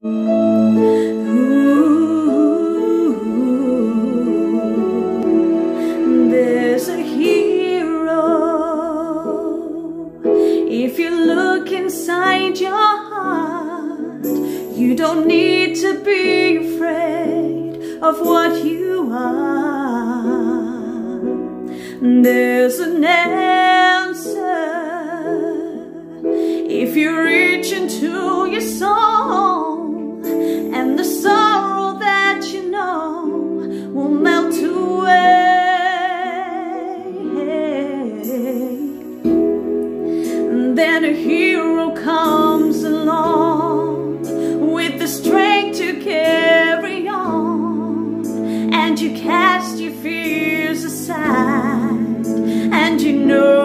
Ooh, there's a hero. If you look inside your heart, you don't need to be afraid of what you are. There's an answer if you reach into your soul, and the sorrow that you know will melt away. And then a hero comes along with the strength to carry on, and you cast your fears aside, and you know